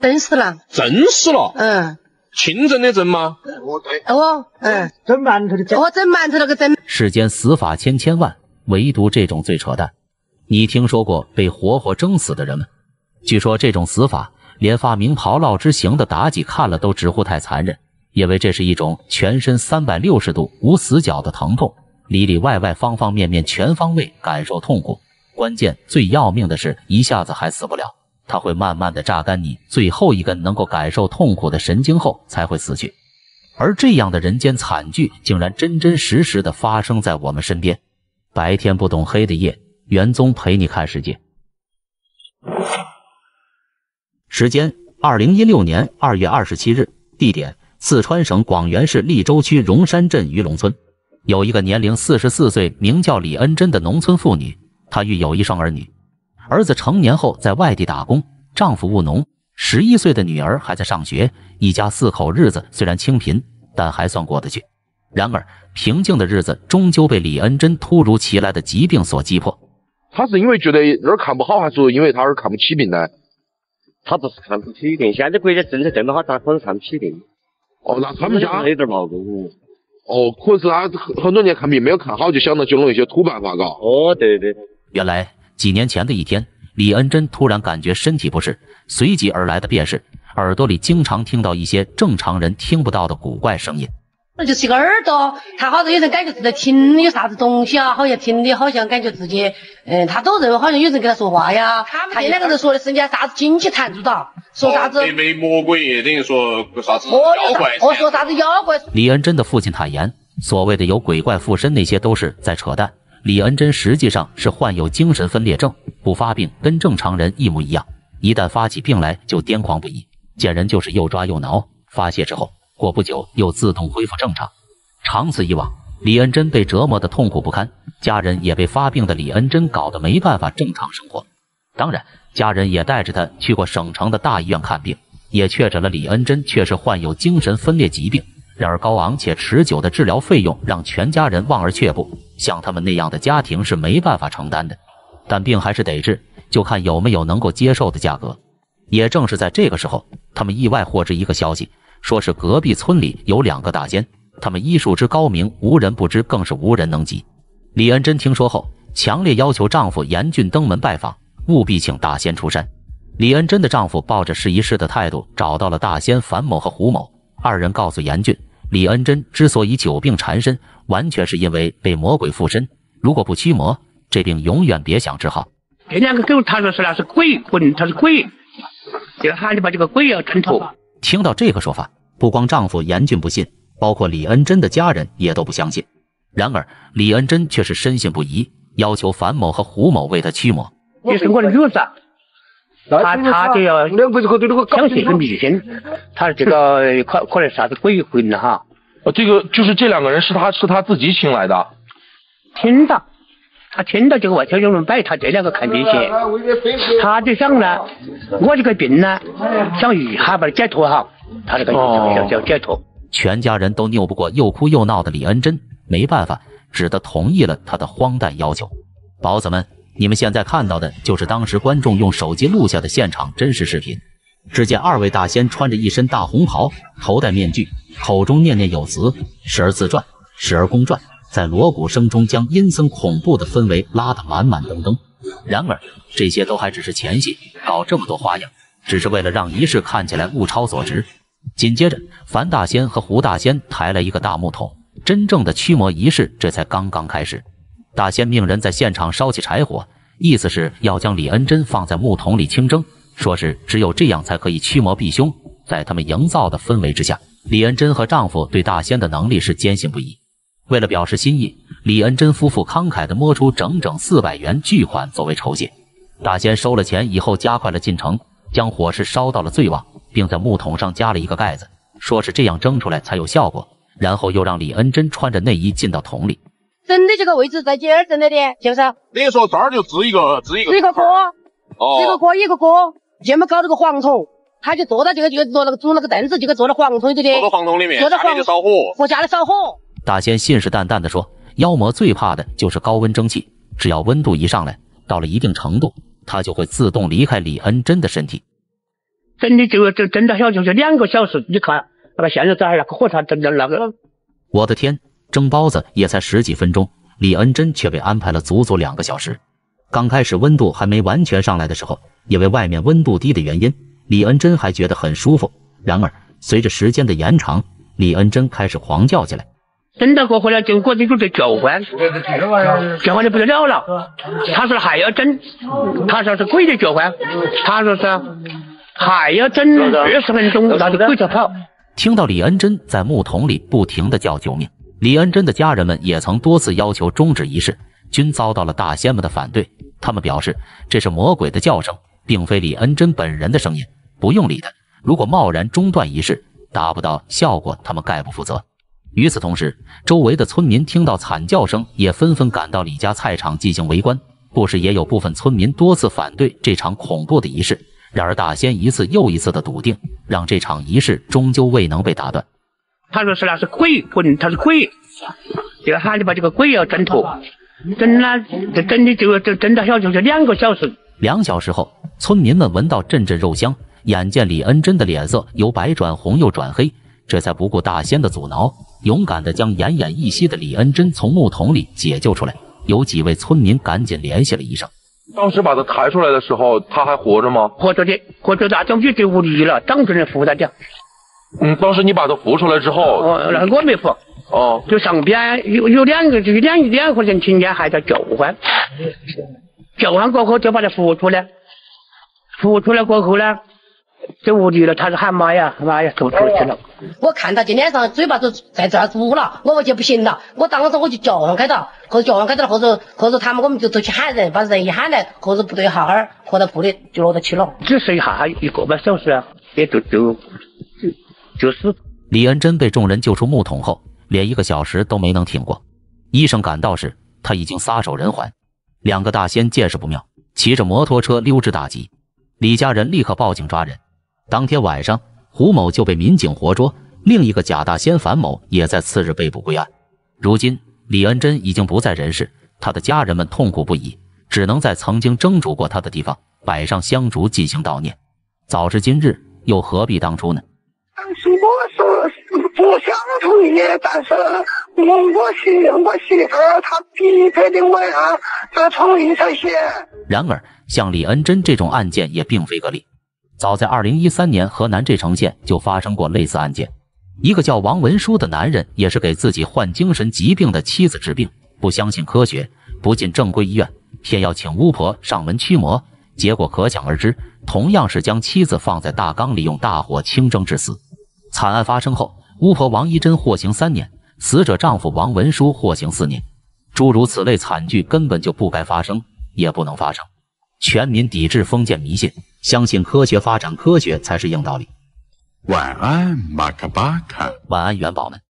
真死了。 真死了？ 嗯。 清蒸的蒸吗？ 蒸馒头的蒸。蒸馒头那个蒸。 世间死法千千万，唯独这种最扯淡。你听说过被活活蒸死的人吗？据说这种死法，连发明刨烙之刑的妲己看了都直呼太残忍，因为这是一种全身360度无死角的疼痛，里里外外方方面面全方位感受痛苦。关键最要命的是，一下子还死不了，它会慢慢的榨干你最后一根能够感受痛苦的神经后才会死去。而这样的人间惨剧竟然真真实实的发生在我们身边。白天不懂黑的夜，元宗陪你看世界。时间2016年2月27日，地点四川省广元市利州区荣山镇鱼龙村。有一个年龄44岁名叫李恩珍的农村妇女，她育有1双儿女，儿子成年后在外地打工，丈夫务农，11岁的女儿还在上学，一家4口日子虽然清贫，但还算过得去。然而平静的日子终究被李恩珍突如其来的疾病所击破。 他是因为觉得那儿看不好，还是因为他儿看不起病呢？ 他不是看不起病，现在国家政策这么好，咋可能看不起病？ 哦，那他们家有点矛盾。 哦，可是他很多年看病没有看好，就想到就弄一些土办法搞。 哦，对对。 原来几年前的一天，李恩珍突然感觉身体不适，随即而来的便是耳朵里经常听到一些正常人听不到的古怪声音。 那就是一个耳朵，他好像有人感觉是在听有啥子东西啊，好像听的好像感觉自己，他都认为好像有人跟他说话呀。他们这两个人说的是人家啥子经济谈主导，说啥子被魔鬼，等于说啥子妖怪。 说啥子妖怪。 李恩珍的父亲坦言，所谓的有鬼怪附身那些都是在扯淡。李恩珍实际上是患有精神分裂症，不发病跟正常人一模一样，一旦发起病来就癫狂不已，见人就是又抓又挠，发泄之后过不久又自动恢复正常。长此以往，李恩珍被折磨得痛苦不堪，家人也被发病的李恩珍搞得没办法正常生活。当然，家人也带着他去过省城的大医院看病，也确诊了李恩珍确实患有精神分裂疾病。然而高昂且持久的治疗费用让全家人望而却步，像他们那样的家庭是没办法承担的。但病还是得治，就看有没有能够接受的价格。也正是在这个时候，他们意外获知一个消息，说是隔壁村里有2个大仙，他们医术之高明，无人不知，更是无人能及。李恩珍听说后，强烈要求丈夫严峻登门拜访，务必请大仙出山。李恩珍的丈夫抱着试一试的态度，找到了大仙樊某和胡某，二人告诉严峻，李恩珍之所以久病缠身，完全是因为被魔鬼附身，如果不驱魔，这病永远别想治好。 这2个狗，他说是那是鬼魂，他是鬼，就喊你把这个鬼要撑透。 听到这个说法，不光丈夫严峻不信，包括李恩珍的家人也都不相信。然而李恩珍却是深信不疑，要求樊某和胡某为他驱魔。 也是我的女子，他就要相信是迷信，他这个可能啥子鬼魂了哈。 这个就是这2个人是他自己请来的， 听到。他听到这个外头有人摆他这2个看病去，他就想呢，我这个病呢，想一下把它解脱哈，他这个要解脱。 全家人都拗不过又哭又闹的李恩珍，没办法，只得同意了他的荒诞要求。宝子们，你们现在看到的就是当时观众用手机录下的现场真实视频。只见2位大仙穿着一身大红袍，头戴面具，口中念念有词，时而自转，时而公转，在锣鼓声中将阴森恐怖的氛围拉得满满登登。然而这些都还只是前戏，搞这么多花样只是为了让仪式看起来物超所值。紧接着樊大仙和胡大仙抬来一个大木桶，真正的驱魔仪式这才刚刚开始。大仙命人在现场烧起柴火，意思是要将李恩珍放在木桶里清蒸，说是只有这样才可以驱魔避凶。在他们营造的氛围之下，李恩珍和丈夫对大仙的能力是坚信不疑。为了表示心意，李恩珍夫妇慷慨地摸出整整400元巨款作为酬谢。大仙收了钱以后，加快了进程，将火势烧到了最旺，并在木桶上加了一个盖子，说是这样蒸出来才有效果。然后又让李恩珍穿着内衣进到桶里。 蒸的这个位置在这儿蒸的的，是不是？ 等于说这儿就支一个锅， 支一个锅，前面搞这个黄桶，他就坐到这个坐那个煮那个凳子，就给坐到黄桶里的， 坐到黄桶里面， 坐到家里就烧火， 家里烧火。 大仙信誓旦旦地说，妖魔最怕的就是高温蒸汽，只要温度一上来，到了一定程度，它就会自动离开李恩珍的身体。 整的就整到小就是2个小时，你看那个现在在那个火柴整的那个。 我的天，蒸包子也才10几分钟，李恩珍却被安排了足足2个小时。刚开始温度还没完全上来的时候，因为外面温度低的原因，李恩珍还觉得很舒服。然而随着时间的延长，李恩珍开始狂叫起来。 蒸到过后呢，就我这就在叫唤，叫唤的不得了了。他说还要蒸，他说是鬼的叫唤，他说是还要蒸20分钟，那就鬼就跑。 听到李恩珍在木桶里不停地叫救命，李恩珍的家人们也曾多次要求终止仪式，均遭到了大仙们的反对。他们表示这是魔鬼的叫声，并非李恩珍本人的声音，不用理他。如果贸然中断仪式，达不到效果，他们概不负责。与此同时，周围的村民听到惨叫声，也纷纷赶到李家菜场进行围观。不时也有部分村民多次反对这场恐怖的仪式，然而大仙一次又一次的笃定，让这场仪式终究未能被打断。 他说是那是鬼魂，他是鬼，这个喊你把这个鬼要挣脱，整了整的就整到小就是2个小时。 2小时后，村民们闻到阵阵肉香，眼见李恩珍的脸色由白转红又转黑，这才不顾大仙的阻挠，勇敢地将奄奄一息的李恩珍从木桶里解救出来。有几位村民赶紧联系了医生。 当时把他抬出来的时候，他还活着吗？ 活着的，活着那种就无力了，当着人扶他的。 当时你把他扶出来之后， 那我没扶。就上边有2个，就两个人听见还在叫唤，叫唤过后就把他扶出来，扶出来过后呢，就无力了，他是喊妈呀妈呀，走出去了。 我看他今天上嘴巴都在这儿堵了，我就不行了，我当时我就叫唤开到，或者叫唤开到，或者他们我们就去喊人，把人一喊来，或者不对哈儿，或者铺的就落得去了。 只是一下1个半小时，也就死。 李恩珍被众人救出木桶后，连1个小时都没能挺过。医生赶到时，他已经撒手人寰。2个大仙见势不妙，骑着摩托车溜之大吉。李家人立刻报警抓人。当天晚上，胡某就被民警活捉，另一个假大仙樊某也在次日被捕归案。如今李恩珍已经不在人世，他的家人们痛苦不已，只能在曾经蒸煮过他的地方摆上香烛进行悼念。早知今日，又何必当初呢？ 但是我是不想同意，但是我媳妇儿她逼迫的我呀，这同意才行。 然而，像李恩珍这种案件也并非个例。早在2013年，河南这城县就发生过类似案件。一个叫王文书的男人，也是给自己患精神疾病的妻子治病，不相信科学，不进正规医院，偏要请巫婆上门驱魔，结果可想而知，同样是将妻子放在大缸里用大火清蒸致死。惨案发生后，巫婆王一珍获刑3年，死者丈夫王文书获刑4年。诸如此类惨剧根本就不该发生，也不能发生。全民抵制封建迷信，相信科学，发展科学才是硬道理。 晚安，马卡巴卡。 晚安，元宝们。